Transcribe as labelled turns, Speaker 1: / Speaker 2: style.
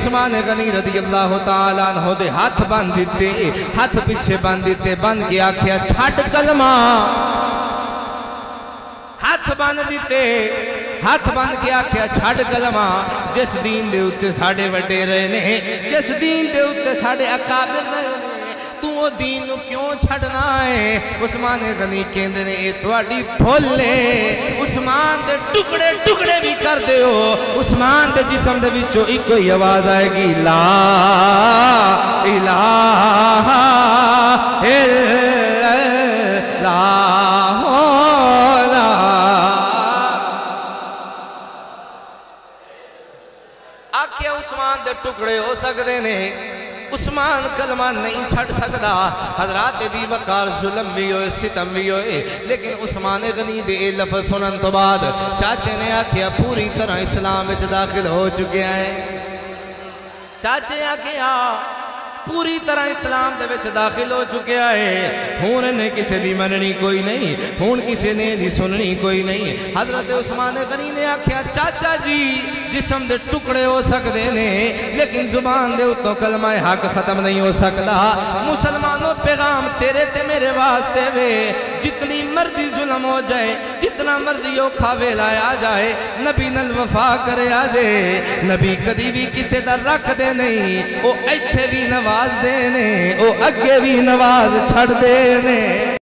Speaker 1: عثمان غنی رضی اللہ تعالیٰ عنہ دے ہاتھ بند دیتے، ہاتھ پیچھے بند دیتے، بند کے آکھیا چھڑ کلمہ، ہاتھ بند دیتے، ہاتھ بند کے آکھیا چھڑ کلمہ، جس دین دے اتے ساڑے وڈے رہے نے، جس دین دے اتے ساڑے اکابر رہے نے، تو وہ دین نو کیوں چھڑنا ہے؟ عثمان غنی کہندے نے اے تواڈی بھول ہے، عثمان دے ٹکڑے ٹکڑے بھی کر دے ہو، عثمان دے جسم دے وچوں ایک کوئی آواز آئے گی لا الہ الا اللہ لا آکھیا عثمان دے ٹکڑے ہو سکدے نے، عثمان کلمہ نہیں چھڑ سکدا، حضرات دی وقار ظلم بھی ہوئے ستم بھی ہوئے، لیکن عثمان غنی دے لفظ سنن تو بعد چاچے نے آکھیا پوری طرح اسلام وچ داخل ہو چکے ہیں، چاچے آکھیا پوری طرح اسلام دے وچ داخل ہو چکے ہیں، ہون نے کسے دی مننی کوئی نہیں، ہون کسے نے دی سننی کوئی نہیں۔ حضرت عثمان غنی نے آکھیا چاچا جی جسم دے ٹکڑے ہو سکتے نے، لیکن زبان دے اتوں کلمہ حق ختم نہیں ہو سکتا۔ مسلمانوں پیغام تیرے تے میرے واسطے وے، جتنی مرضی ظلم ہو جائے، جتنا مرضی اوکھا ویلا آ جائے، نبی نال وفا کرے آ جائے، نبی کدی بھی کسے دا رکھ دے نہیں، او ایتھے بھی نواز دے نے، او اگے بھی نواز چھڑ دے نے۔